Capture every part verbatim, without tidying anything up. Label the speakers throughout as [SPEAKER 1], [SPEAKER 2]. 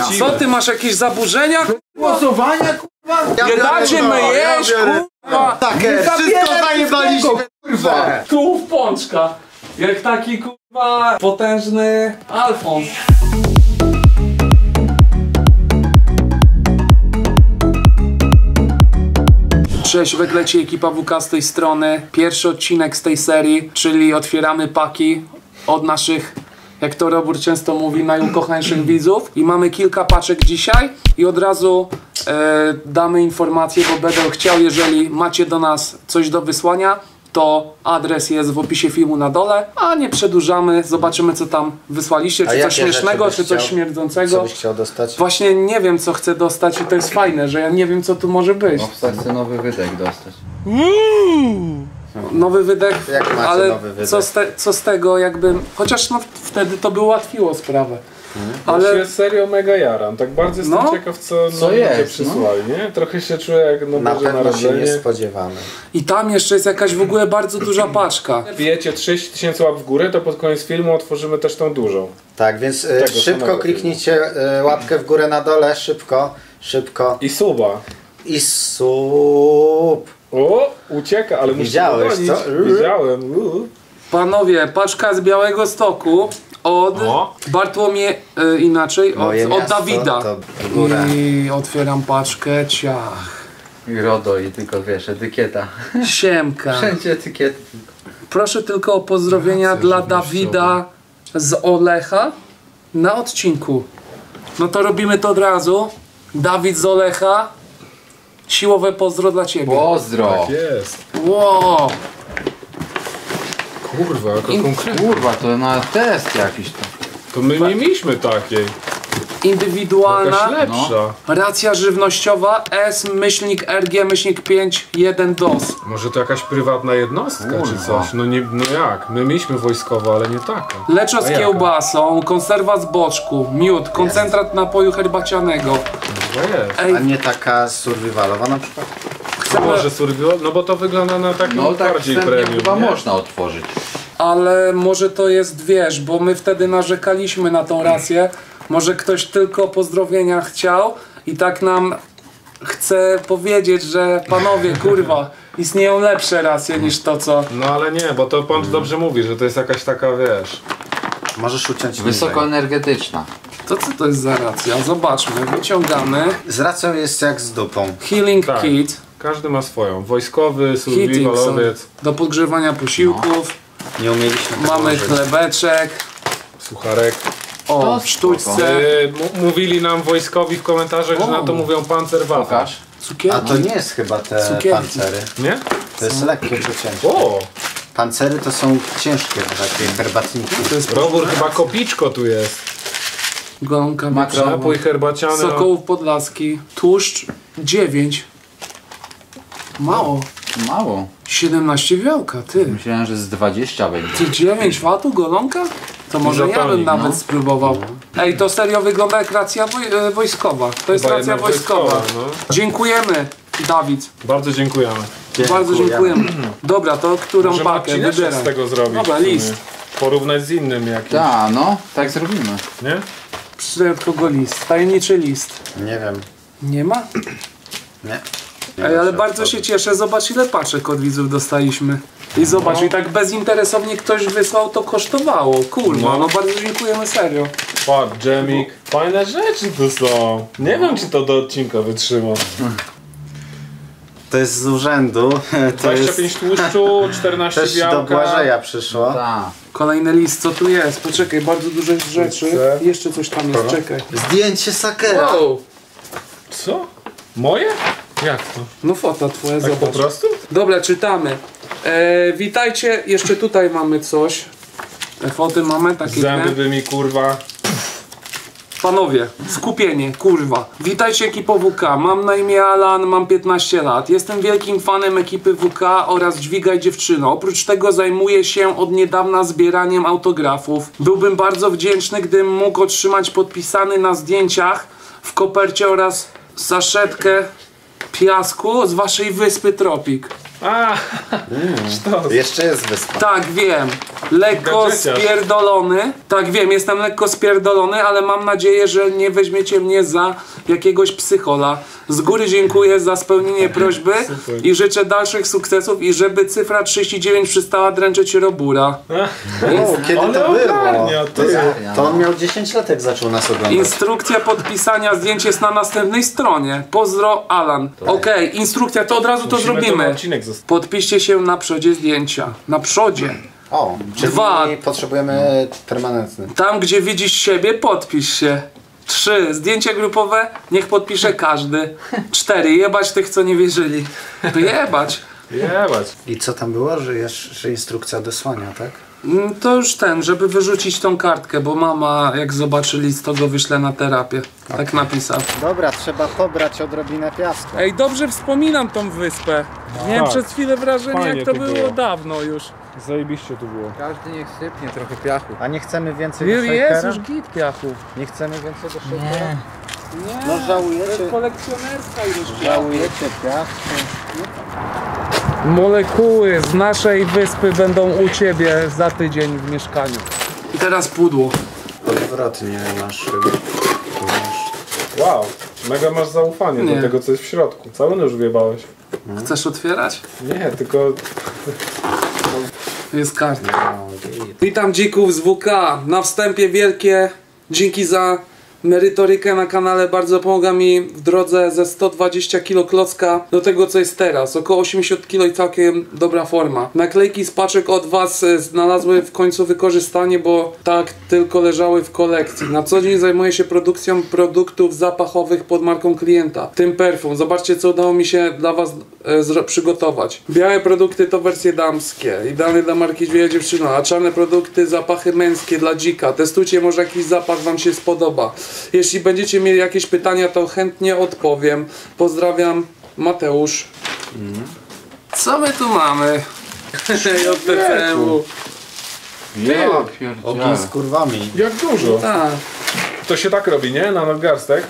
[SPEAKER 1] Co, ty masz jakieś zaburzenia?
[SPEAKER 2] Głosowania, kurwa?
[SPEAKER 1] Nie dacie my jeść, kurwa!
[SPEAKER 2] Takie, wszystko zajebaliśmy, kurwa!
[SPEAKER 1] Tu w pączka. Jak taki, kurwa, potężny Alfons. Cześć, wygleci ekipa W K z tej strony. Pierwszy odcinek z tej serii, czyli otwieramy paki od naszych, jak to Robur często mówi, najukochańszych widzów. I mamy kilka paczek dzisiaj i od razu e, damy informację, bo będę chciał, jeżeli macie do nas coś do wysłania, to adres jest w opisie filmu na dole, a nie przedłużamy, zobaczymy co tam wysłaliście, czy coś śmiesznego, czy coś śmierdzącego.
[SPEAKER 2] Co byś chciał dostać?
[SPEAKER 1] Właśnie nie wiem co chcę dostać i to jest fajne, że ja nie wiem co tu może być.
[SPEAKER 3] No, chcę nowy wydech dostać.
[SPEAKER 1] Mm. Nowy wydech,
[SPEAKER 2] Jak macie
[SPEAKER 1] ale
[SPEAKER 2] nowy wydech?
[SPEAKER 1] Co, z te, co z tego jakby, chociaż no wtedy to by ułatwiło sprawę.
[SPEAKER 4] Hmm.
[SPEAKER 1] Ale
[SPEAKER 4] Ja się serio mega jaram, tak bardzo jestem
[SPEAKER 1] No.
[SPEAKER 4] ciekaw co,
[SPEAKER 3] Co
[SPEAKER 4] nam
[SPEAKER 3] jest,
[SPEAKER 4] ludzie przysłali, nie? Trochę się czuję jak no
[SPEAKER 2] Na
[SPEAKER 4] Boże
[SPEAKER 2] pewno się
[SPEAKER 4] Narodzenie.
[SPEAKER 2] nie spodziewamy.
[SPEAKER 1] i tam jeszcze jest jakaś w ogóle bardzo duża paczka.
[SPEAKER 4] Wbijecie trzydzieści tysięcy łap w górę, to pod koniec filmu otworzymy też tą dużą.
[SPEAKER 2] Tak, więc e,
[SPEAKER 4] Tego
[SPEAKER 2] szybko
[SPEAKER 4] samego
[SPEAKER 2] kliknijcie e, łapkę w górę na dole, szybko, szybko.
[SPEAKER 4] I suba.
[SPEAKER 2] I sub.
[SPEAKER 4] O, ucieka, ale muszę
[SPEAKER 2] Widziałeś,
[SPEAKER 4] dogonić.
[SPEAKER 2] co?
[SPEAKER 4] Widziałem. Uu.
[SPEAKER 1] Panowie, paczka z Białegostoku od
[SPEAKER 4] O.
[SPEAKER 1] Bartłomie, e, inaczej, od,
[SPEAKER 2] Moje
[SPEAKER 1] od
[SPEAKER 2] miasto,
[SPEAKER 1] Dawida.
[SPEAKER 2] to w górę.
[SPEAKER 1] I otwieram paczkę, ciach.
[SPEAKER 3] I RODO i tylko wiesz, etykieta.
[SPEAKER 1] Siemka.
[SPEAKER 3] Wszędzie etykiety.
[SPEAKER 1] Proszę tylko o pozdrowienia
[SPEAKER 4] Racja
[SPEAKER 1] dla
[SPEAKER 4] żywnościowa.
[SPEAKER 1] Dawida z Olecha na odcinku. No to robimy to od razu. Dawid z Olecha. Siłowe pozdro dla ciebie.
[SPEAKER 3] Pozdro!
[SPEAKER 4] Tak jest.
[SPEAKER 1] Wow.
[SPEAKER 4] Kurwa, jaka
[SPEAKER 1] In-
[SPEAKER 4] konkretna.
[SPEAKER 3] Kurwa, to na test jakiś to.
[SPEAKER 4] To my nie mieliśmy takiej.
[SPEAKER 1] Indywidualna
[SPEAKER 4] Jakaś lepsza.
[SPEAKER 1] racja żywnościowa S myślnik R G myślnik pięć jeden D O S.
[SPEAKER 4] Może to jakaś prywatna jednostka czy
[SPEAKER 3] Kurwa.
[SPEAKER 4] coś? No nie, no jak? My mieliśmy wojskowo, ale nie taka.
[SPEAKER 1] Leczo
[SPEAKER 4] A
[SPEAKER 1] z
[SPEAKER 4] jaka?
[SPEAKER 1] kiełbasą, konserwa z boczku, miód, koncentrat napoju herbacianego.
[SPEAKER 4] No jest.
[SPEAKER 1] Ej,
[SPEAKER 2] A nie taka survivalowa na przykład?
[SPEAKER 1] chcemy,
[SPEAKER 4] Może survival? No bo to wygląda na taki
[SPEAKER 3] No tak
[SPEAKER 4] bardziej
[SPEAKER 3] wstępnie
[SPEAKER 4] premium,
[SPEAKER 3] chyba
[SPEAKER 4] nie?
[SPEAKER 3] można otworzyć.
[SPEAKER 1] ale może to jest, wiesz, bo my wtedy narzekaliśmy na tą rację. Może ktoś tylko pozdrowienia chciał i tak nam chce powiedzieć, że panowie, kurwa, istnieją lepsze racje niż to, co...
[SPEAKER 4] No ale nie, bo to pan dobrze mówi, że to jest jakaś taka, wiesz...
[SPEAKER 2] Możesz uciąć
[SPEAKER 3] Wysokoenergetyczna.
[SPEAKER 1] To co to jest za racja? Zobaczmy, wyciągamy.
[SPEAKER 2] Z racją jest jak z dupą.
[SPEAKER 1] Healing
[SPEAKER 4] Tak.
[SPEAKER 1] kit.
[SPEAKER 4] Każdy ma swoją. Wojskowy,
[SPEAKER 1] Heating są
[SPEAKER 4] survivalowiec,
[SPEAKER 1] do podgrzewania posiłków.
[SPEAKER 2] Nie umieliśmy tego
[SPEAKER 1] Mamy
[SPEAKER 2] użyć.
[SPEAKER 1] chlebeczek.
[SPEAKER 4] sucharek.
[SPEAKER 1] O,
[SPEAKER 3] To
[SPEAKER 1] w sztućce.
[SPEAKER 4] Yy, mówili nam wojskowi w komentarzach, że
[SPEAKER 1] O.
[SPEAKER 4] na to mówią pancerwaffe.
[SPEAKER 3] Pokaż.
[SPEAKER 2] A
[SPEAKER 1] Cukierki.
[SPEAKER 2] to nie jest chyba te
[SPEAKER 1] Cukierki.
[SPEAKER 2] pancery.
[SPEAKER 4] Nie?
[SPEAKER 2] To jest lekkie czy ciężkie.
[SPEAKER 4] O!
[SPEAKER 2] Pancery to są ciężkie takie herbatniki.
[SPEAKER 1] To jest
[SPEAKER 4] Robór, chyba kopiczko tu jest.
[SPEAKER 1] golonka
[SPEAKER 3] Makro.
[SPEAKER 1] wieprzowa.
[SPEAKER 4] Napój herbaciany.
[SPEAKER 1] Sokołów Podlaski. Tłuszcz dziewięć. Mało.
[SPEAKER 3] Mało.
[SPEAKER 1] siedemnaście białka, ty.
[SPEAKER 3] Myślałem, że z dwadzieścia będzie.
[SPEAKER 1] Ty dziewięć watów golonka? To może ja bym
[SPEAKER 4] zapalnik,
[SPEAKER 1] nawet
[SPEAKER 3] no.
[SPEAKER 1] spróbował. Ej, to serio wygląda jak racja woj e, wojskowa. To jest
[SPEAKER 4] Chyba
[SPEAKER 1] racja
[SPEAKER 4] jednak
[SPEAKER 1] wojskowa.
[SPEAKER 4] wojskowa, no.
[SPEAKER 1] Dziękujemy, Dawid.
[SPEAKER 4] Bardzo dziękujemy.
[SPEAKER 1] Bardzo dziękujemy. Dobra, to którą
[SPEAKER 4] Może
[SPEAKER 1] pakę
[SPEAKER 4] odcineczek
[SPEAKER 1] wybieram?
[SPEAKER 4] z tego zrobić.
[SPEAKER 1] Dobra,
[SPEAKER 4] w sumie.
[SPEAKER 1] list.
[SPEAKER 4] Porównać z innym jakimś,
[SPEAKER 3] Ta, no, tak zrobimy.
[SPEAKER 4] nie?
[SPEAKER 1] Przeczytaj od kogo list. Tajemniczy list.
[SPEAKER 2] Nie wiem.
[SPEAKER 1] Nie ma?
[SPEAKER 2] Nie. Nie
[SPEAKER 1] Ej, ale
[SPEAKER 2] muszę
[SPEAKER 1] bardzo się
[SPEAKER 2] otworzyć.
[SPEAKER 1] cieszę. Zobacz ile paczek od widzów dostaliśmy. I zobacz,
[SPEAKER 4] No.
[SPEAKER 1] i tak bezinteresownie ktoś wysłał, to kosztowało. Kurwa, no,
[SPEAKER 4] No.
[SPEAKER 1] bardzo dziękujemy, serio.
[SPEAKER 4] Patrz, dżemik. Fajne rzeczy tu są. Nie wiem, czy to do odcinka wytrzyma.
[SPEAKER 2] To jest z urzędu. To
[SPEAKER 4] dwadzieścia pięć
[SPEAKER 2] jest
[SPEAKER 4] tłuszczu, czternaście
[SPEAKER 2] też do
[SPEAKER 4] białka.
[SPEAKER 2] Błażeja przyszło.
[SPEAKER 3] Ta.
[SPEAKER 1] Kolejny list, co tu jest? Poczekaj, bardzo dużo jest rzeczy.
[SPEAKER 4] Chcę.
[SPEAKER 1] Jeszcze coś tam jest,
[SPEAKER 2] Dobra.
[SPEAKER 1] czekaj.
[SPEAKER 2] Zdjęcie Sakera.
[SPEAKER 1] Wow!
[SPEAKER 4] Co? Moje? Jak to?
[SPEAKER 1] No fota twoja,
[SPEAKER 4] Tak po
[SPEAKER 1] zobacz.
[SPEAKER 4] prostu?
[SPEAKER 1] Dobra, czytamy. E, witajcie, jeszcze tutaj mamy coś. Te foty mamy, takie
[SPEAKER 4] Zęby
[SPEAKER 1] nie?
[SPEAKER 4] by mi kurwa.
[SPEAKER 1] Panowie, skupienie, kurwa. Witajcie ekipo W K, mam na imię Alan, mam piętnaście lat. Jestem wielkim fanem ekipy W K oraz Dźwigaj Dziewczyno. Oprócz tego zajmuję się od niedawna zbieraniem autografów. Byłbym bardzo wdzięczny, gdybym mógł otrzymać podpisany na zdjęciach w kopercie oraz saszetkę piasku z waszej wyspy Tropik.
[SPEAKER 4] A, sztos.
[SPEAKER 2] Jeszcze jest wyspa.
[SPEAKER 1] Tak, wiem. Lekko
[SPEAKER 4] Gadżeciarz.
[SPEAKER 1] spierdolony. Tak, wiem, jestem lekko spierdolony, ale mam nadzieję, że nie weźmiecie mnie za jakiegoś psychola. Z góry dziękuję za spełnienie prośby
[SPEAKER 4] Super.
[SPEAKER 1] i życzę dalszych sukcesów i żeby cyfra trzydzieści dziewięć przestała dręczyć Robura.
[SPEAKER 2] O, kiedy
[SPEAKER 4] Ale
[SPEAKER 2] to było?
[SPEAKER 4] ogarnia,
[SPEAKER 2] To,
[SPEAKER 4] ty.
[SPEAKER 2] to on miał dziesięć lat, jak zaczął nas oglądać.
[SPEAKER 1] Instrukcja podpisania zdjęć jest na następnej stronie. Pozdro, Alan. Okej, instrukcja, to od razu to
[SPEAKER 4] Musimy ten
[SPEAKER 1] zrobimy.
[SPEAKER 4] odcinek zostawić.
[SPEAKER 1] Podpiszcie się na przodzie zdjęcia. Na przodzie.
[SPEAKER 2] O, czyli
[SPEAKER 1] Dwa.
[SPEAKER 2] potrzebujemy permanentny.
[SPEAKER 1] Tam, gdzie widzisz siebie, podpisz się. Trzy. Zdjęcia grupowe, niech podpisze każdy. Cztery. Jebać tych, co nie wierzyli. To jebać.
[SPEAKER 4] Jebać.
[SPEAKER 2] I co tam było, że, jest, że instrukcja odesłania, tak?
[SPEAKER 1] Mm, To już ten, żeby wyrzucić tą kartkę, bo mama, jak zobaczy list, to go wyśle na terapię. Tak napisał.
[SPEAKER 2] Dobra, trzeba pobrać odrobinę piasku.
[SPEAKER 1] Ej, dobrze wspominam tą wyspę. Miałem
[SPEAKER 4] Tak.
[SPEAKER 1] przez chwilę wrażenie,
[SPEAKER 4] Fajnie
[SPEAKER 1] jak to
[SPEAKER 4] tu
[SPEAKER 1] było,
[SPEAKER 4] było.
[SPEAKER 1] dawno już.
[SPEAKER 4] Zajebiście tu było.
[SPEAKER 3] Każdy niech sypnie trochę piachu.
[SPEAKER 2] A nie chcemy więcej
[SPEAKER 1] Jest,
[SPEAKER 2] do
[SPEAKER 1] jest
[SPEAKER 2] shakera?
[SPEAKER 1] już git piachu.
[SPEAKER 2] Nie chcemy więcej do shakera?
[SPEAKER 3] Nie.
[SPEAKER 1] Nie,
[SPEAKER 2] No żałujecie?
[SPEAKER 1] to jest kolekcjonerska ilość piachu.
[SPEAKER 2] Żałujecie piasku?
[SPEAKER 1] Molekuły z naszej wyspy będą u ciebie za tydzień w mieszkaniu. I teraz pudło.
[SPEAKER 2] Odwrotnie masz chyba. Tu masz.
[SPEAKER 4] Wow, mega masz zaufanie
[SPEAKER 1] Nie.
[SPEAKER 4] do tego, co jest w środku. Cały nóż wjebałeś.
[SPEAKER 1] Chcesz otwierać?
[SPEAKER 4] Nie, tylko...
[SPEAKER 1] Jest karta.
[SPEAKER 2] No, git.
[SPEAKER 1] Witam dzików z W K. Na wstępie wielkie dzięki za merytorykę na kanale. Bardzo pomaga mi w drodze ze sto dwadzieścia kilo klocka do tego, co jest teraz. Około osiemdziesiąt kilo i całkiem dobra forma. Naklejki z paczek od Was e, znalazły w końcu wykorzystanie, bo tak tylko leżały w kolekcji. Na co dzień zajmuję się produkcją produktów zapachowych pod marką klienta, w tym perfum. Zobaczcie, co udało mi się dla Was e, zro- przygotować. Białe produkty to wersje damskie, idealne dla marki Dźwignia Dziewczyna, a czarne produkty zapachy męskie dla dzika. Testujcie, może jakiś zapach Wam się spodoba. Jeśli będziecie mieli jakieś pytania, to chętnie odpowiem. Pozdrawiam, Mateusz. Co my tu mamy? J P C U.
[SPEAKER 3] Ja
[SPEAKER 2] Ogień
[SPEAKER 3] pierdzielę.
[SPEAKER 2] z kurwami.
[SPEAKER 4] Jak dużo.
[SPEAKER 1] Tak.
[SPEAKER 4] To się tak robi, nie? Na nadgarstek.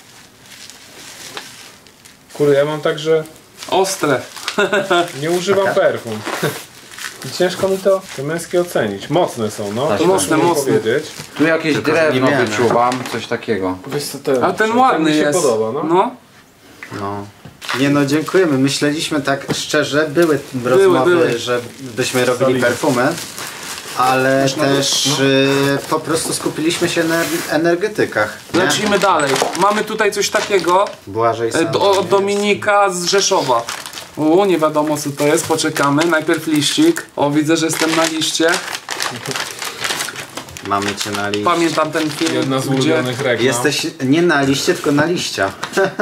[SPEAKER 4] Kurde, ja mam tak, że
[SPEAKER 1] Ostre.
[SPEAKER 4] nie używam perfum. I ciężko mi to te męskie ocenić. Mocne są, no.
[SPEAKER 3] Tak,
[SPEAKER 4] To
[SPEAKER 1] mocne,
[SPEAKER 4] muszę
[SPEAKER 1] mocne.
[SPEAKER 4] powiedzieć.
[SPEAKER 3] Tu jakieś
[SPEAKER 2] Tylko, że
[SPEAKER 3] drewno
[SPEAKER 2] nie miałem.
[SPEAKER 3] wyczuwam, coś takiego.
[SPEAKER 4] Wiesz co, ten,
[SPEAKER 1] A ten
[SPEAKER 4] ten
[SPEAKER 1] ładny
[SPEAKER 4] mi się
[SPEAKER 1] jest.
[SPEAKER 4] podoba, no.
[SPEAKER 1] No.
[SPEAKER 2] No. Nie no, dziękujemy. Myśleliśmy tak szczerze, były rozmowy,
[SPEAKER 1] były.
[SPEAKER 2] że byśmy robili
[SPEAKER 4] Solidnie.
[SPEAKER 2] perfumę, ale też y, po prostu skupiliśmy się na energetykach. nie?
[SPEAKER 1] Lecimy dalej. Mamy tutaj coś takiego
[SPEAKER 2] Błażej
[SPEAKER 1] e,
[SPEAKER 2] sam.
[SPEAKER 1] do, od Dominika z Rzeszowa. U, nie wiadomo co to jest, poczekamy. Najpierw liścik. O, widzę, że jestem na liście.
[SPEAKER 2] Mamy cię na liście.
[SPEAKER 1] Pamiętam ten film,
[SPEAKER 4] Jedna z
[SPEAKER 1] gdzie
[SPEAKER 4] ulubionych reklam.
[SPEAKER 2] Jesteś nie na liście, tylko na liścia.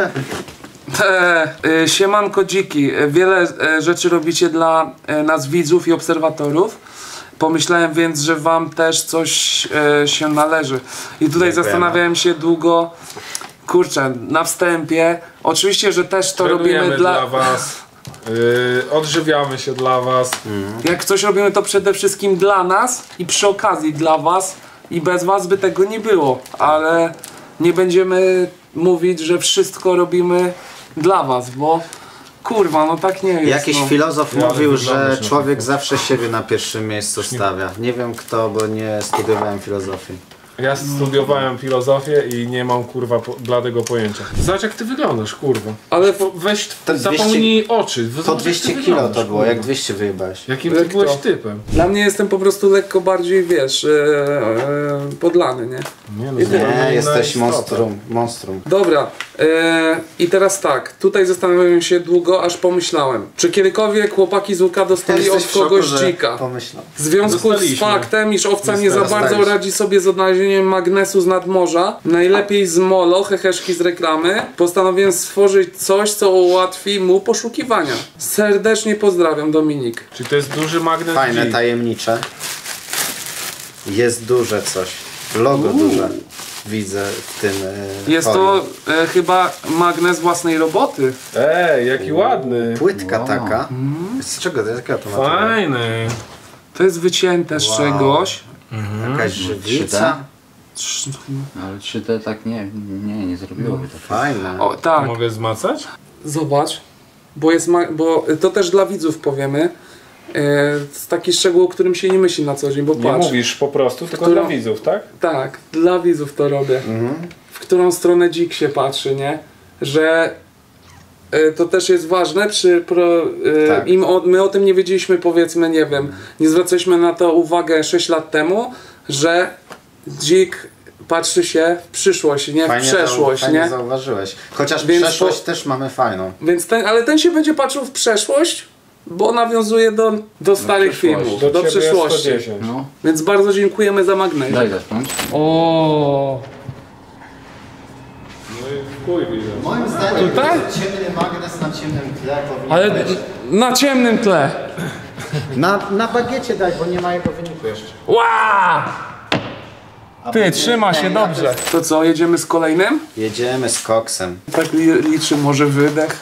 [SPEAKER 1] E, e, siemanko dziki, E, wiele e, rzeczy robicie dla e, nas widzów i obserwatorów. Pomyślałem więc, że wam też coś e, się należy. I tutaj
[SPEAKER 2] Dziękujemy.
[SPEAKER 1] zastanawiałem się długo, kurczę, na wstępie. Oczywiście, że też to
[SPEAKER 4] Trenujemy
[SPEAKER 1] robimy
[SPEAKER 4] dla,
[SPEAKER 1] dla...
[SPEAKER 4] was. Yy, odżywiamy się dla was.
[SPEAKER 1] Jak coś robimy, to przede wszystkim dla nas i przy okazji dla was. I bez was by tego nie było. Ale nie będziemy mówić, że wszystko robimy dla was, bo kurwa, no tak nie jest.
[SPEAKER 2] Jakiś
[SPEAKER 1] no.
[SPEAKER 2] filozof
[SPEAKER 4] Ja, ale
[SPEAKER 2] mówił,
[SPEAKER 4] wyglądasz
[SPEAKER 2] że
[SPEAKER 4] na
[SPEAKER 2] człowiek
[SPEAKER 4] to.
[SPEAKER 2] zawsze siebie na pierwszym miejscu stawia. Nie wiem kto, bo nie studiowałem filozofii.
[SPEAKER 4] Ja studiowałem filozofię i nie mam kurwa po, bladego pojęcia. Zobacz jak ty wyglądasz, kurwa.
[SPEAKER 1] Ale
[SPEAKER 4] Po, weź,
[SPEAKER 2] To
[SPEAKER 4] zapomnij oczy.
[SPEAKER 2] Po
[SPEAKER 4] Zobacz, jak ty
[SPEAKER 2] dwieście kilo
[SPEAKER 4] wyglądasz,
[SPEAKER 2] to było,
[SPEAKER 4] kurwa.
[SPEAKER 2] jak dwieście wyjebałeś.
[SPEAKER 4] Jakim ty
[SPEAKER 1] Jak
[SPEAKER 4] byłeś
[SPEAKER 1] to?
[SPEAKER 4] typem?
[SPEAKER 1] Dla mnie jestem po prostu lekko bardziej, wiesz, e, e, podlany, nie?
[SPEAKER 4] Nie, no,
[SPEAKER 1] Nie,
[SPEAKER 4] zupełnie inna
[SPEAKER 2] Nie, jesteś
[SPEAKER 4] istota.
[SPEAKER 2] monstrum, monstrum.
[SPEAKER 1] Dobra, e, i teraz tak, tutaj zastanawiałem się długo, aż pomyślałem, czy kiedykolwiek chłopaki z łuka dostali
[SPEAKER 2] Jesteś
[SPEAKER 1] od
[SPEAKER 2] w szoku,
[SPEAKER 1] kogoś
[SPEAKER 2] że
[SPEAKER 1] dzika?
[SPEAKER 2] pomyślał.
[SPEAKER 1] W związku z
[SPEAKER 4] Dostaliśmy.
[SPEAKER 1] faktem, iż owca nie za
[SPEAKER 2] Dostaliśmy.
[SPEAKER 1] bardzo radzi sobie z odnalezieniem magnesu z nadmorza, najlepiej z molo, heheszki z reklamy, postanowiłem stworzyć coś, co ułatwi mu poszukiwania. Serdecznie pozdrawiam, Dominik.
[SPEAKER 4] Czyli to jest duży magnes
[SPEAKER 2] Fajne,
[SPEAKER 4] G.
[SPEAKER 2] tajemnicze. Jest duże coś. Logo duże. Widzę w tym e,
[SPEAKER 1] Jest
[SPEAKER 2] folii.
[SPEAKER 1] to e, chyba magnes własnej roboty.
[SPEAKER 4] Ej, jaki ładny.
[SPEAKER 2] Płytka
[SPEAKER 3] Wow.
[SPEAKER 2] taka. Z czego to jest? Jaka to ma?
[SPEAKER 4] Fajny.
[SPEAKER 1] To jest wycięte z
[SPEAKER 2] Wow.
[SPEAKER 1] czegoś.
[SPEAKER 2] Jakaś
[SPEAKER 3] trzy
[SPEAKER 2] żywica.
[SPEAKER 3] D? Ale trzy D tak nie, nie, nie zrobiłoby to.
[SPEAKER 2] Fajne.
[SPEAKER 1] O, tak,
[SPEAKER 4] Mogę zmacać?
[SPEAKER 1] zobacz. bo jest ma- bo to też dla widzów powiemy. E, taki szczegół, o którym się nie myśli na co dzień, bo
[SPEAKER 4] Nie
[SPEAKER 1] patrz.
[SPEAKER 4] mówisz po prostu, tylko
[SPEAKER 1] którą-
[SPEAKER 4] dla widzów, tak?
[SPEAKER 1] Tak, dla widzów to robię.
[SPEAKER 2] Mhm.
[SPEAKER 1] W którą stronę dzik się patrzy, nie? Że e, to też jest ważne przy pro, e,
[SPEAKER 2] Tak.
[SPEAKER 1] im o, my o tym nie wiedzieliśmy, powiedzmy, nie wiem, nie zwracaliśmy na to uwagę sześć lat temu, że dzik patrzy się w przyszłość, nie w przeszłość,
[SPEAKER 2] to, fajnie
[SPEAKER 1] nie?
[SPEAKER 2] zauważyłeś. Chociaż
[SPEAKER 1] Więc
[SPEAKER 2] przeszłość
[SPEAKER 1] po-
[SPEAKER 2] też mamy fajną.
[SPEAKER 1] Więc ten, ale ten się będzie patrzył w przeszłość, bo nawiązuje do, do starych
[SPEAKER 3] przyszłości.
[SPEAKER 1] filmów,
[SPEAKER 4] Do,
[SPEAKER 1] do,
[SPEAKER 4] ciebie
[SPEAKER 1] przyszłości.
[SPEAKER 4] sto dziesięć.
[SPEAKER 3] No,
[SPEAKER 1] Więc bardzo dziękujemy za magnes.
[SPEAKER 3] daj zacząć.
[SPEAKER 1] O,
[SPEAKER 4] No i chuj widzę.
[SPEAKER 2] Moim zdaniem
[SPEAKER 1] Tutaj?
[SPEAKER 2] ciemny magnes na ciemnym tle powinien
[SPEAKER 1] ale
[SPEAKER 2] być.
[SPEAKER 1] na ciemnym tle.
[SPEAKER 2] Na, na bagiecie daj, bo nie ma jego wyniku jeszcze.
[SPEAKER 1] Ła!
[SPEAKER 2] A
[SPEAKER 1] Ty,
[SPEAKER 2] będzie-
[SPEAKER 1] trzyma się
[SPEAKER 2] nie,
[SPEAKER 1] dobrze.
[SPEAKER 2] ja
[SPEAKER 1] To co, jedziemy z kolejnym?
[SPEAKER 2] to- Jedziemy z koksem.
[SPEAKER 1] Tak li- liczy może wydech.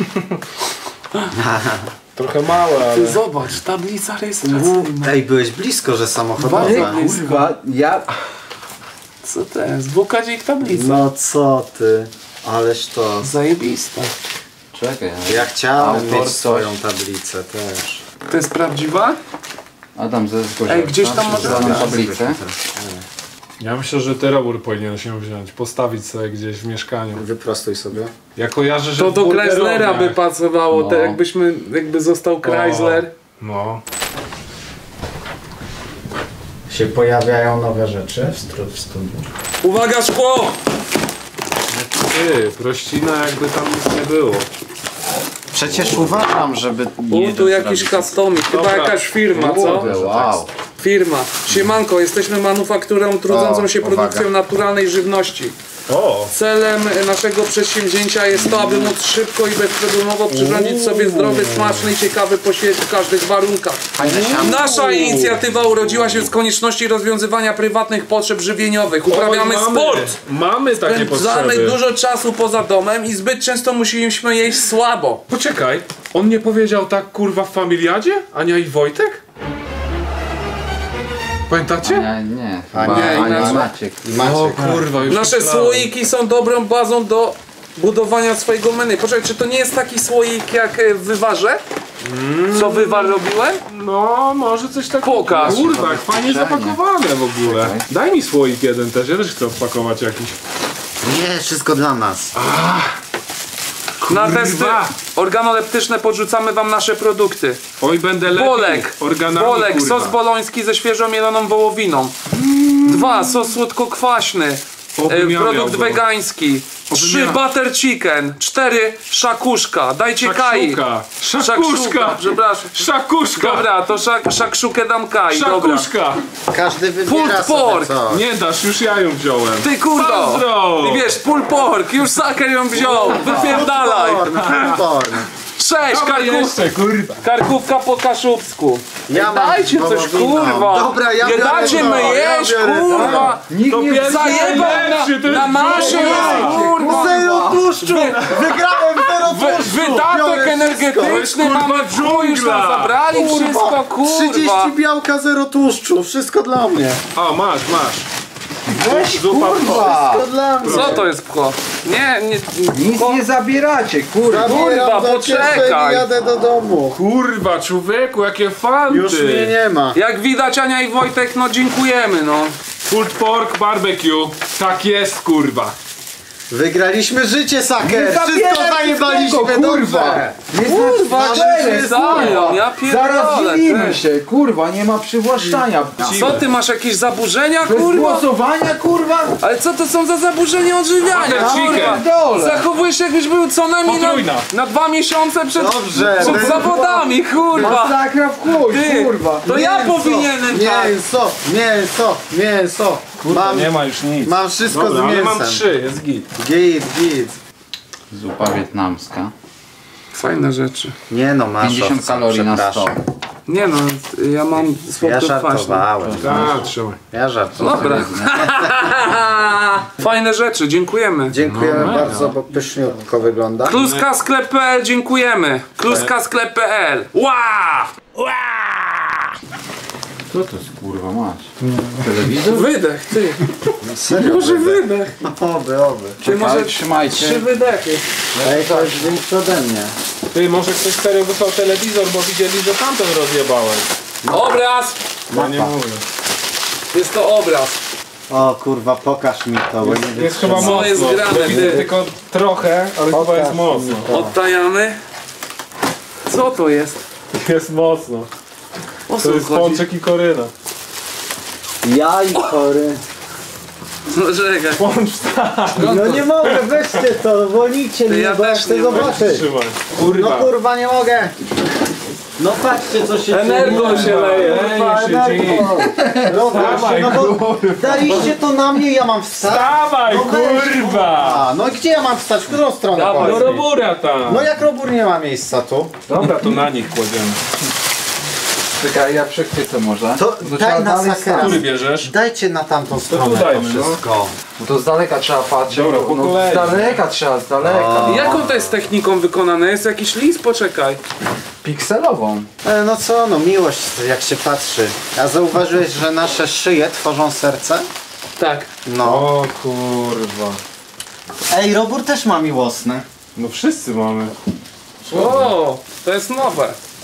[SPEAKER 4] Trochę małe, ale...
[SPEAKER 1] Ty zobacz, tablica rejestracyjna.
[SPEAKER 2] Ej, byłeś blisko, że samochodowa.
[SPEAKER 1] Bardzo blisko.
[SPEAKER 3] Kurwa, ja...
[SPEAKER 1] Co to jest? W K Dzik tablica.
[SPEAKER 2] No co ty? Ależ to...
[SPEAKER 1] Zajebista.
[SPEAKER 3] Czekaj,
[SPEAKER 2] Ja chciałem
[SPEAKER 3] Autor
[SPEAKER 2] mieć
[SPEAKER 3] coś.
[SPEAKER 2] swoją tablicę też.
[SPEAKER 1] To jest prawdziwa?
[SPEAKER 3] Adam ze zgłosił.
[SPEAKER 1] Ej, gdzieś tam może
[SPEAKER 3] Zaną
[SPEAKER 1] być.
[SPEAKER 3] tablicę.
[SPEAKER 4] Ja myślę, że ty robór powinien się wziąć, postawić sobie gdzieś w mieszkaniu.
[SPEAKER 2] Wyprostuj sobie.
[SPEAKER 4] Ja kojarzę, że
[SPEAKER 1] To
[SPEAKER 4] w
[SPEAKER 1] do
[SPEAKER 4] burgerowniach-
[SPEAKER 1] Chryslera by pasowało,
[SPEAKER 3] No.
[SPEAKER 1] te jakbyśmy, jakby został Chrysler.
[SPEAKER 4] No.
[SPEAKER 2] Się pojawiają nowe rzeczy w, stru- w studiu.
[SPEAKER 1] Uwaga, szkło!
[SPEAKER 4] Ty, prościna jakby tam nic nie było.
[SPEAKER 2] Przecież uważam, żeby
[SPEAKER 1] U, tu jakiś customik, chyba
[SPEAKER 4] Dobra.
[SPEAKER 1] jakaś firma, co?
[SPEAKER 3] Kurde, wow.
[SPEAKER 1] Firma. Siemanko, jesteśmy manufakturą trudzącą
[SPEAKER 2] O,
[SPEAKER 1] się
[SPEAKER 2] uwaga.
[SPEAKER 1] produkcją naturalnej żywności.
[SPEAKER 4] O!
[SPEAKER 1] Celem naszego przedsięwzięcia jest to, aby móc szybko i bezproblemowo przyrządzić sobie zdrowy, smaczny i ciekawy posiłek w każdych warunkach. Nasza inicjatywa urodziła się z konieczności rozwiązywania prywatnych potrzeb żywieniowych. Uprawiamy
[SPEAKER 4] Oj, mamy,
[SPEAKER 1] sport.
[SPEAKER 4] Mamy takie
[SPEAKER 1] Spędzamy
[SPEAKER 4] potrzeby.
[SPEAKER 1] dużo czasu poza domem i zbyt często musimy jeść słabo.
[SPEAKER 4] Poczekaj, on nie powiedział tak kurwa w Familiadzie? Ania i Wojtek? Pamiętacie?
[SPEAKER 3] Nie, nie.
[SPEAKER 2] A
[SPEAKER 3] Chyba
[SPEAKER 2] nie,
[SPEAKER 3] Ania
[SPEAKER 1] inaczej.
[SPEAKER 3] i Maciek.
[SPEAKER 2] I Maciek.
[SPEAKER 4] O kurwa, już
[SPEAKER 1] Nasze
[SPEAKER 4] myślałem.
[SPEAKER 1] słoiki są dobrą bazą do budowania swojego menu. Poczekaj, czy to nie jest taki słoik jak e, w wywarze? Co wywar robiłem?
[SPEAKER 4] No, może coś takiego.
[SPEAKER 1] Pokaż.
[SPEAKER 4] Kurwa, jak fajnie
[SPEAKER 3] Fajnie.
[SPEAKER 4] zapakowane w ogóle.
[SPEAKER 3] Czekaj.
[SPEAKER 4] Daj mi słoik jeden też, ja też chcę wpakować jakiś.
[SPEAKER 2] Nie, wszystko dla nas.
[SPEAKER 1] Na testy organoleptyczne podrzucamy wam nasze produkty.
[SPEAKER 4] Oj, będę lepiej.
[SPEAKER 1] Bolek,
[SPEAKER 4] Organami,
[SPEAKER 1] bolek,
[SPEAKER 4] kurwa.
[SPEAKER 1] sos boloński ze świeżo mieloną wołowiną. Dwa, sos słodko-kwaśny.
[SPEAKER 4] Obym
[SPEAKER 1] E,
[SPEAKER 4] ja
[SPEAKER 1] produkt
[SPEAKER 4] miał go.
[SPEAKER 1] wegański. Trzy,
[SPEAKER 4] ja.
[SPEAKER 1] butter chicken. Cztery, szakuszka. Dajcie kai.
[SPEAKER 4] Szakszuka.
[SPEAKER 1] Szakszuka,
[SPEAKER 4] Szakuszka.
[SPEAKER 1] przepraszam.
[SPEAKER 4] Szakuszka.
[SPEAKER 1] Dobra, to szak, szakszukę dam kai, dobra.
[SPEAKER 4] Szakuszka.
[SPEAKER 2] Każdy wybiera
[SPEAKER 1] Pulled
[SPEAKER 2] sobie
[SPEAKER 1] pork.
[SPEAKER 2] coś.
[SPEAKER 4] Nie dasz, już ja ją wziąłem.
[SPEAKER 1] Ty kurdo!
[SPEAKER 4] Pozdro!
[SPEAKER 1] I wiesz, pull pork, już saker ją wziął, wypierdalaj!
[SPEAKER 2] Porn, porn.
[SPEAKER 1] Sześć,
[SPEAKER 4] Dobra,
[SPEAKER 1] karków,
[SPEAKER 4] jeszcze, kurwa.
[SPEAKER 1] karkówka po kaszubsku.
[SPEAKER 2] Ja mam
[SPEAKER 1] Dajcie coś,
[SPEAKER 2] wołowinę.
[SPEAKER 1] kurwa!
[SPEAKER 2] Dobra, ja
[SPEAKER 1] Nie
[SPEAKER 2] biorę
[SPEAKER 1] dacie
[SPEAKER 2] to,
[SPEAKER 1] my
[SPEAKER 2] ja
[SPEAKER 1] jeść,
[SPEAKER 2] biorę to.
[SPEAKER 1] kurwa!
[SPEAKER 3] Nikt
[SPEAKER 4] To
[SPEAKER 3] nie
[SPEAKER 4] pierwszy
[SPEAKER 1] Zajebał na,
[SPEAKER 4] najlepszy, to
[SPEAKER 1] na
[SPEAKER 4] jest
[SPEAKER 1] masie,
[SPEAKER 4] drugi.
[SPEAKER 1] kurwa!
[SPEAKER 2] Zero tłuszczu! Wygrałem zero
[SPEAKER 1] Wy,
[SPEAKER 2] tłuszczu!
[SPEAKER 1] wydatek
[SPEAKER 2] Biorę
[SPEAKER 1] energetyczny
[SPEAKER 4] wszystko. To
[SPEAKER 1] mamy,
[SPEAKER 4] jest, kurwa,
[SPEAKER 1] chuj, już nam
[SPEAKER 4] dżungla.
[SPEAKER 1] zabrali wszystko, kurwa!
[SPEAKER 2] trzydzieści białka, zero tłuszczu. Wszystko dla mnie.
[SPEAKER 4] O, masz, masz.
[SPEAKER 3] Weź,
[SPEAKER 4] Zupa
[SPEAKER 3] kurwa!
[SPEAKER 2] Wszystko dla mnie.
[SPEAKER 1] Co to jest pcho? Nie, nie...
[SPEAKER 3] Nic
[SPEAKER 1] pcho-
[SPEAKER 3] nie zabieracie, kurwa!
[SPEAKER 1] Kurwa,
[SPEAKER 2] Zabieram do kieszeni,
[SPEAKER 1] poczekaj.
[SPEAKER 2] jadę do domu.
[SPEAKER 4] Kurwa, człowieku, jakie fanty.
[SPEAKER 2] Już mnie nie ma.
[SPEAKER 1] Jak widać, Ania i Wojtek, no dziękujemy, no.
[SPEAKER 4] Pulled pork barbecue. Tak jest, kurwa.
[SPEAKER 2] Wygraliśmy życie, Saker!
[SPEAKER 3] Nie
[SPEAKER 2] Wszystko
[SPEAKER 3] zabieraj
[SPEAKER 2] zajebaliśmy,
[SPEAKER 3] wszystkiego, kurwa!
[SPEAKER 2] dobrze!
[SPEAKER 3] Nie
[SPEAKER 1] Kurwa,
[SPEAKER 3] znaczy
[SPEAKER 1] cztery, Zion, ja
[SPEAKER 3] Zaraz
[SPEAKER 1] pierdolę,
[SPEAKER 3] dzielimy
[SPEAKER 1] ty.
[SPEAKER 3] się, kurwa, nie ma przywłaszczania.
[SPEAKER 1] Co ty masz jakieś zaburzenia,
[SPEAKER 3] Bez
[SPEAKER 1] kurwa?
[SPEAKER 3] głosowania, kurwa?
[SPEAKER 1] Ale co to są za zaburzenia odżywiania,
[SPEAKER 4] Butter
[SPEAKER 1] kurwa?
[SPEAKER 4] chicken.
[SPEAKER 3] Dole!
[SPEAKER 1] Zachowujesz się jakbyś był co najmniej na,
[SPEAKER 4] Potrójna.
[SPEAKER 1] na dwa miesiące przed,
[SPEAKER 2] Dobrze,
[SPEAKER 1] przed
[SPEAKER 2] bez-
[SPEAKER 1] zawodami, kurwa.
[SPEAKER 3] Masakra w chuj,
[SPEAKER 1] Ty,
[SPEAKER 3] kurwa!
[SPEAKER 1] to ja
[SPEAKER 2] Mięso,
[SPEAKER 1] powinienem tak.
[SPEAKER 2] Mięso, mięso, mięso. Mam,
[SPEAKER 4] Nie ma już nic.
[SPEAKER 2] mam wszystko
[SPEAKER 4] Dobra,
[SPEAKER 2] z
[SPEAKER 4] ale
[SPEAKER 2] mięsem.
[SPEAKER 4] mam trzy, jest git.
[SPEAKER 2] Git, git.
[SPEAKER 3] Zupa wietnamska.
[SPEAKER 1] Fajne rzeczy.
[SPEAKER 2] Nie no, masz
[SPEAKER 3] pięćdziesiąt
[SPEAKER 2] owca,
[SPEAKER 3] kalorii na sto.
[SPEAKER 2] przepraszam.
[SPEAKER 1] Nie no, ja mam
[SPEAKER 2] Ja
[SPEAKER 1] słodko-kwaśne.
[SPEAKER 2] żartowałem.
[SPEAKER 4] Tak, trzymaj.
[SPEAKER 2] Ja żartowałem.
[SPEAKER 1] Dobra. Fajne rzeczy, dziękujemy.
[SPEAKER 2] Dziękujemy bardzo, bo pyszniutko wygląda.
[SPEAKER 1] Kluska sklep kropka p l, dziękujemy. Kluska sklep kropka p l. Ła! Ła!
[SPEAKER 3] Co to jest, kurwa, masz? Telewizor?
[SPEAKER 1] Wydech, ty.
[SPEAKER 2] Serio?
[SPEAKER 1] Duży wydech.
[SPEAKER 2] Oby, oby.
[SPEAKER 1] Ty może
[SPEAKER 3] trzymajcie.
[SPEAKER 1] trzy wydechy.
[SPEAKER 2] Ej, to jest większy ode mnie.
[SPEAKER 4] Ty, może ktoś serio wysłał telewizor, bo widzieli, że tamten rozjebałem.
[SPEAKER 1] Obraz!
[SPEAKER 4] Ja nie mówię.
[SPEAKER 1] Jest to obraz.
[SPEAKER 2] O kurwa, pokaż mi to, bo nie
[SPEAKER 4] Jest chyba
[SPEAKER 2] wytrzymam.
[SPEAKER 4] mocno.
[SPEAKER 1] jest grane,
[SPEAKER 4] Widzę
[SPEAKER 1] ty.
[SPEAKER 4] tylko trochę, ale chyba jest mocno.
[SPEAKER 1] Odtajamy. Co to jest?
[SPEAKER 4] Jest mocno.
[SPEAKER 1] O
[SPEAKER 4] To
[SPEAKER 1] co
[SPEAKER 4] jest
[SPEAKER 1] chodzi?
[SPEAKER 4] pączek i koryna.
[SPEAKER 2] Ja i chory.
[SPEAKER 1] No czekaj.
[SPEAKER 4] Pącz tak.
[SPEAKER 2] No nie mogę, weźcie to, wolnijcie mnie,
[SPEAKER 1] Ja
[SPEAKER 2] bo ja
[SPEAKER 1] też
[SPEAKER 2] chcę
[SPEAKER 1] nie mogę.
[SPEAKER 2] zobaczyć.
[SPEAKER 4] Trzymaj.
[SPEAKER 2] No
[SPEAKER 4] Kurwa.
[SPEAKER 2] kurwa, nie mogę. No patrzcie, co się
[SPEAKER 1] Energo się leje.
[SPEAKER 2] Kurwa,
[SPEAKER 4] Leje się dzieje.
[SPEAKER 2] Robię, no bo daliście to na mnie, ja mam wstać.
[SPEAKER 4] Dawaj,
[SPEAKER 2] No weź,
[SPEAKER 4] kurwa!
[SPEAKER 2] A, no gdzie ja mam wstać? W którą stronę?
[SPEAKER 1] Dawaj.
[SPEAKER 4] Do
[SPEAKER 2] powiedz mi?
[SPEAKER 4] robura tam.
[SPEAKER 2] No jak robór nie ma miejsca tu?
[SPEAKER 4] Dobra, to na nich kładziemy.
[SPEAKER 3] Czekaj, ja przechwycę może.
[SPEAKER 2] To
[SPEAKER 3] No
[SPEAKER 2] daj
[SPEAKER 3] trzeba
[SPEAKER 2] na
[SPEAKER 3] dalej
[SPEAKER 2] sakera.
[SPEAKER 4] Który bierzesz?
[SPEAKER 2] Dajcie na tamtą
[SPEAKER 4] To
[SPEAKER 2] stronę
[SPEAKER 4] tu
[SPEAKER 2] to
[SPEAKER 4] dajmy, no.
[SPEAKER 2] wszystko.
[SPEAKER 3] No to z daleka trzeba patrzeć.
[SPEAKER 4] Dobra,
[SPEAKER 3] bo-
[SPEAKER 4] po
[SPEAKER 3] no,
[SPEAKER 4] kolei.
[SPEAKER 3] z daleka trzeba, z daleka.
[SPEAKER 2] A.
[SPEAKER 1] Jaką to jest techniką wykonane? Jest jakiś list? Poczekaj.
[SPEAKER 3] Pikselową.
[SPEAKER 2] E, no co, no miłość jak się patrzy. A zauważyłeś, że nasze szyje tworzą serce?
[SPEAKER 1] Tak.
[SPEAKER 2] No.
[SPEAKER 4] O kurwa.
[SPEAKER 2] Ej, robór też ma miłosny.
[SPEAKER 4] No wszyscy mamy.
[SPEAKER 1] O, to jest nowe.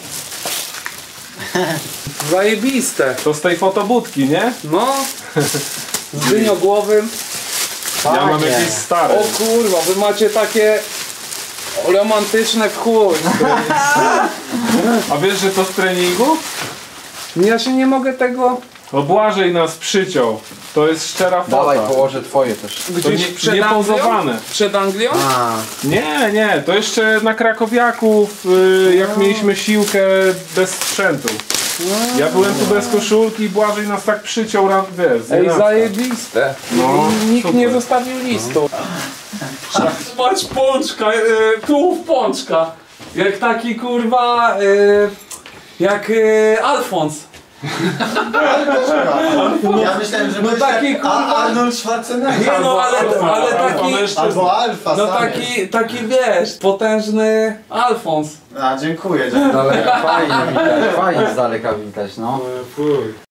[SPEAKER 1] Zajebiste.
[SPEAKER 4] To z tej fotobudki, nie?
[SPEAKER 1] No. Z dyniogłowym.
[SPEAKER 4] Ja mam
[SPEAKER 2] Panie.
[SPEAKER 4] jakieś stare.
[SPEAKER 1] O kurwa, wy macie takie romantyczne w chuj.
[SPEAKER 4] A wiesz, że to z treningu?
[SPEAKER 1] Ja się nie mogę tego
[SPEAKER 4] No Błażej nas przyciął. To jest szczera
[SPEAKER 3] Dawaj,
[SPEAKER 4] fota.
[SPEAKER 3] położę twoje też.
[SPEAKER 1] gdzieś
[SPEAKER 4] nie-
[SPEAKER 1] przed
[SPEAKER 4] nie
[SPEAKER 1] Anglią?
[SPEAKER 4] pozowane.
[SPEAKER 1] Przed Anglią?
[SPEAKER 2] A,
[SPEAKER 4] Nie, nie, to jeszcze na Krakowiaków, y, jak mieliśmy siłkę bez sprzętu. Ja byłem tu bez koszulki i Błażej nas tak przyciął, ra- wiesz, z
[SPEAKER 1] Ej,
[SPEAKER 4] nienacka.
[SPEAKER 1] zajebiste.
[SPEAKER 4] No,
[SPEAKER 1] I nikt
[SPEAKER 4] super.
[SPEAKER 1] nie zostawił listu. Patrz pączka, y, tułów pączka. Jak taki kurwa, y, jak y, Alfons.
[SPEAKER 2] ja myślałem, że
[SPEAKER 1] No taki kurwa,
[SPEAKER 2] Arnold Schwarzenegger.
[SPEAKER 1] nie no, ale,
[SPEAKER 4] Alfa,
[SPEAKER 1] ale
[SPEAKER 4] alfa
[SPEAKER 1] taki,
[SPEAKER 4] mężczyzna.
[SPEAKER 2] Albo Alfa,
[SPEAKER 1] no
[SPEAKER 2] samiec.
[SPEAKER 1] taki, taki wiesz, potężny Alfons.
[SPEAKER 2] A, dziękuję.
[SPEAKER 3] Z daleka fajnie widać, fajnie z daleka widać, no.
[SPEAKER 4] Fuj.